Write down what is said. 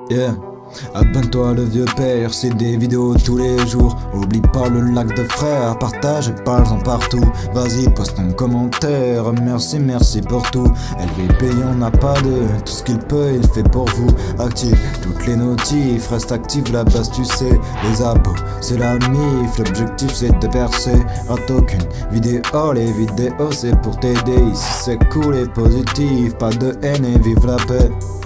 Yeah. Abonne-toi le vieux père, c'est des vidéos tous les jours. Oublie pas le like de frère, partage et parle-en partout. Vas-y, poste ton commentaire, merci pour tout. LVP y'en a pas deux, tout ce qu'il peut il fait pour vous. Active toutes les notifs, reste actif la base tu sais. Les abos c'est la mif, l'objectif c'est de percer. Rate aucune vidéo, les vidéos c'est pour t'aider. Ici c'est cool et positif, pas de haine et vive la paix.